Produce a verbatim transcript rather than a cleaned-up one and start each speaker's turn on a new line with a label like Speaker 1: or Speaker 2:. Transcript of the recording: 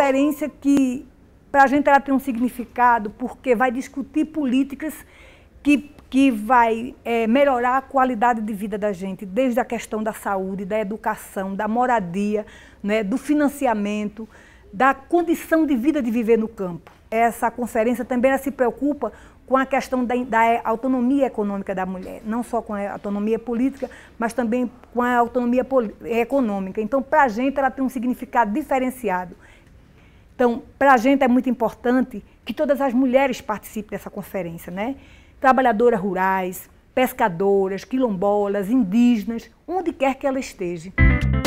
Speaker 1: conferência que, para a gente, ela tem um significado porque vai discutir políticas que, que vai é, melhorar a qualidade de vida da gente, desde a questão da saúde, da educação, da moradia, né, do financiamento, da condição de vida de viver no campo. Essa conferência também ela se preocupa com a questão da, da autonomia econômica da mulher, não só com a autonomia política, mas também com a autonomia econômica. Então, para a gente, ela tem um significado diferenciado. Então, para a gente é muito importante que todas as mulheres participem dessa conferência, né? Trabalhadoras rurais, pescadoras, quilombolas, indígenas, onde quer que ela esteja.